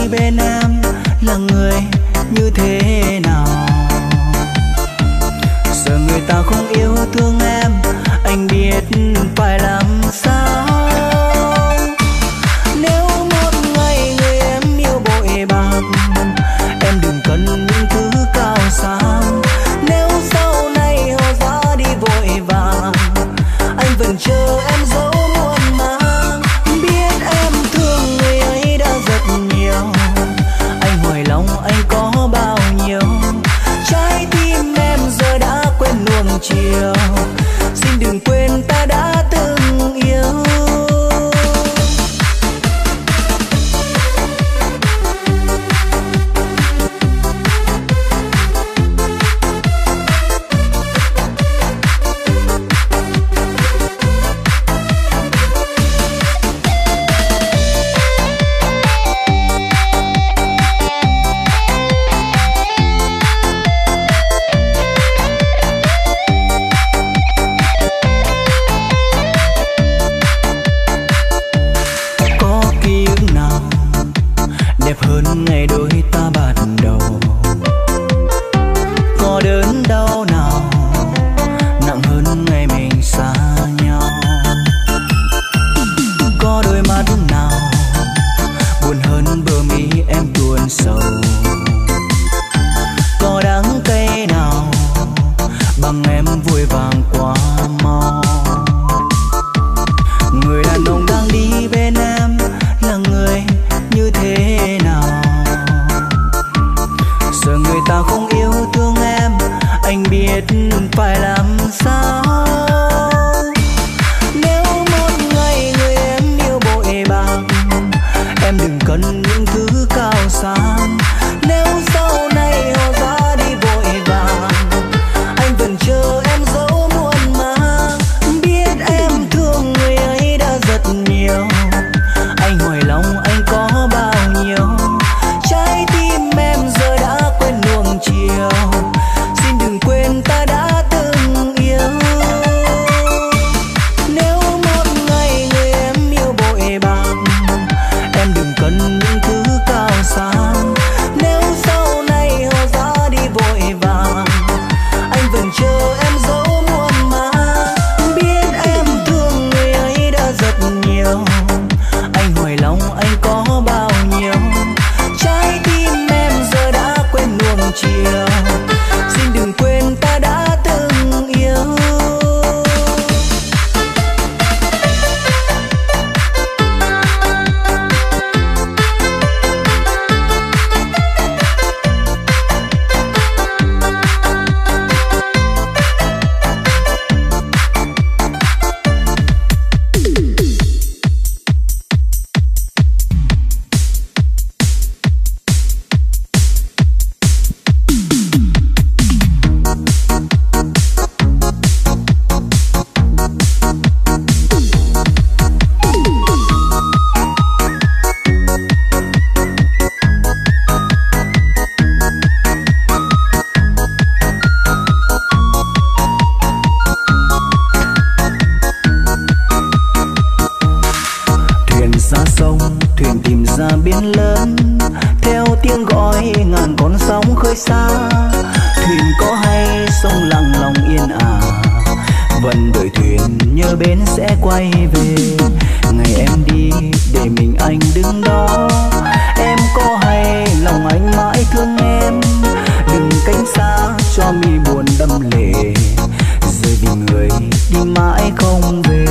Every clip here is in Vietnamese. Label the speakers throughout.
Speaker 1: bên em là người như thế nào. Giờ người ta không yêu thương em, anh biết phải làm sao. Nếu một ngày người em yêu bội bạc, em đừng cần những thứ cao sang. Nếu sau này họ ra đi vội vàng, anh vẫn chờ em dấu muôn màng. Biết em thương người ấy đã rất nhiều, anh hỏi lòng anh có bao nhiêu. Trái tim em giờ đã quên nuông chiều, xin đừng quên ta đã từng yêu. Hơn ngày đôi ta bắt đầu, có đớn đau nào nặng hơn ngày mình xa nhau. Có đôi mắt nào buồn hơn bờ mi em tuôn sầu. Có đắng cay nào bằng em vội vàng quá mau. Người đàn ông đang đi bên em là người như thế nào. Giờ người ta không yêu thương em, anh biết phải làm sao. Nếu một ngày người em yêu bội bạc, em đừng cần những thứ cao sang. Nếu sau này họ ra đi vội vàng, anh vẫn chờ em dấu muôn màng. Biết em thương người ấy đã rất nhiều, anh hỏi lòng anh có bao nhiêu. Trái tim em giờ đã quên nuông chiều, xin đừng quên ta đã từng yêu. Nếu một ngày người em yêu bội bạc, em đừng cần những thứ cao sang. Nếu sau này họ ra đi vội vàng, anh vẫn chờ em dấu muôn màng. Biết em thương người ấy đã rất nhiều, anh hỏi lòng anh có bao nhiêu. Trái tim em giờ đã quên nuông chiều, xin đừng quên ta đã từng yêu. Biển lớn theo tiếng gọi ngàn con sóng khơi xa. Thuyền có hay sông lặng lòng yên ả, vẫn đợi thuyền nhớ bến sẽ quay về. Ngày em đi để mình anh đứng đó, em có hay lòng anh mãi thương em. Đừng cánh xa cho mi buồn đâm lệ, rơi vì người đi mãi không về.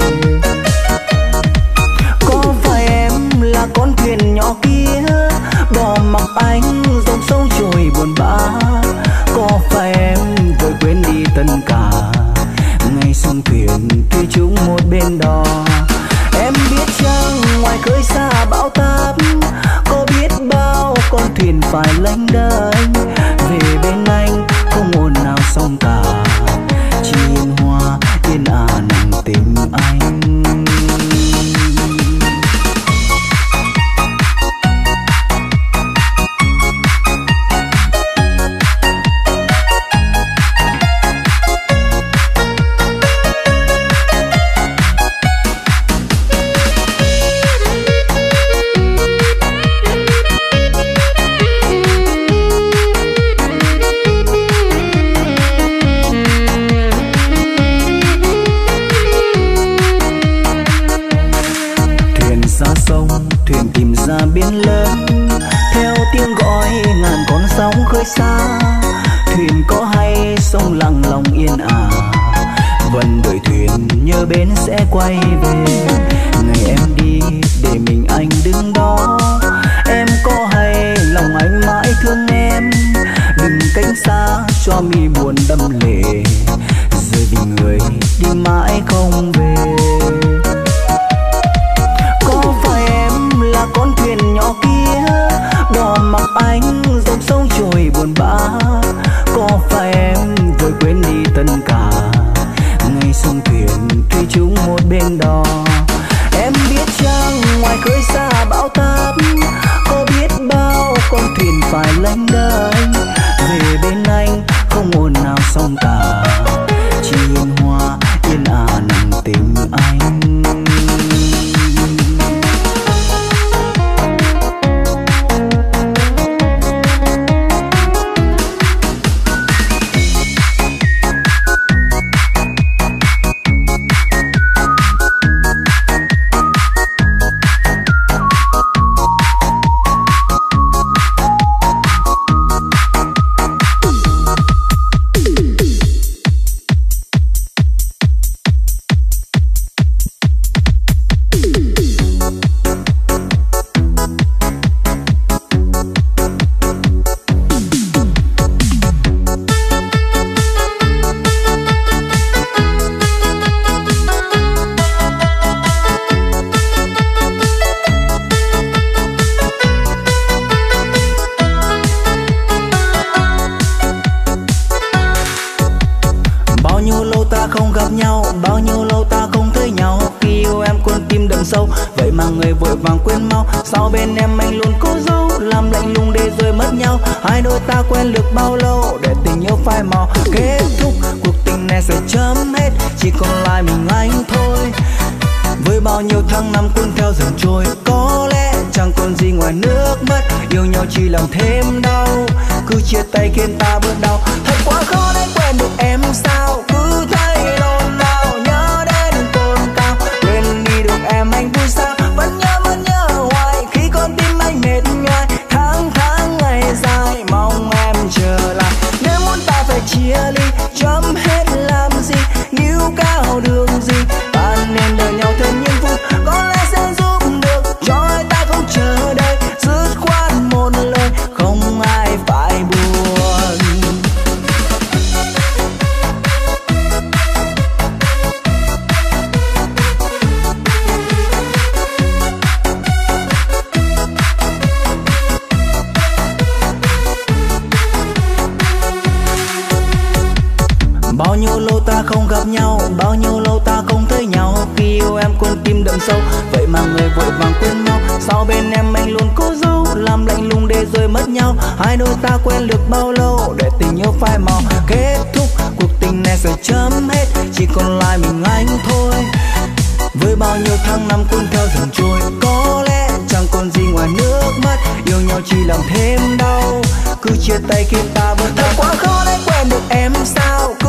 Speaker 1: Có phải em là con thuyền nhỏ kia bỏ mặc anh dòng sông trôi buồn bã? Có phải em vội quên đi tất cả ngày sông thuyền thuê chung một bên đò? Em biết chăng ngoài khơi xa bão táp, có biết bao con thuyền phải lênh đênh về bên anh, không ồn nào sông cả, chỉ yên hoa yên ả nặng tình anh. sông thuyền tìm ra biển lớn, theo tiếng gọi ngàn con sóng khơi xa. Thuyền có hay sông lặng lòng yên ả, vẫn đợi thuyền nhớ bến sẽ quay về. Ngày em đi để mình anh đứng đó, em có hay lòng anh mãi thương em. Đừng cánh xa cho mi buồn đâm lệ, rơi vì người đi mãi không về. Có phải em là con thuyền nhỏ kia bỏ mặc anh dòng sông trôi buồn bã? Có phải em vội quên đi tất cả ngày sông thuyền thủy chung một bên đò? Em biết chăng ngoài khơi xa bão táp có biết bao con thuyền phải lênh đênh về bên anh, không ồn nào sông cả, chỉ yên hoa yên ả nặng tình anh. Sâu vậy mà người vội vàng quên mau, sau bên em anh luôn cố giấu làm lạnh lùng để rồi mất nhau. Hai đôi ta quen được bao lâu để tình yêu phai màu, kết thúc cuộc tình này sẽ chấm hết, chỉ còn lại mình anh thôi. Với bao nhiêu tháng năm cuốn theo dần trôi, có lẽ chẳng còn gì ngoài nước mắt, yêu nhau chỉ làm thêm đau, cứ chia tay khiến ta bớt đau. Thật quá khó để quen được em sao, cứ thấy nôn nao nhớ đến cồn cao, quên đi được em anh vui sao, vẫn nhớ hoài khi con tim anh mệt nhoài. Tháng tháng ngày dài mong em trở lại, nếu muốn ta phải chia ly chấm hết làm gì, níu cao đường gì ta nên đợi nhau thêm những phút, có lẽ sẽ giúp được cho hai ta không chờ đợi, dứt khoát một lời không ai phải buồn. Bao nhiêu lâu ta không gặp nhau, bao nhiêu lâu ta không thấy nhau, khi yêu em con tim đậm sâu, vậy mà người vội vàng quên nhau. Sau bên em anh luôn cố giấu làm lạnh lùng để rồi mất nhau. Hai đôi ta quen được bao lâu để tình yêu phai màu, kết thúc cuộc tình này sẽ chấm hết, chỉ còn lại mình anh thôi. Với bao nhiêu tháng năm cuốn theo dần trôi, có lẽ chẳng còn gì ngoài nước mắt, yêu nhau chỉ làm thêm đau, cứ chia tay khi ta vẫn thật quá khó để quen được em sao,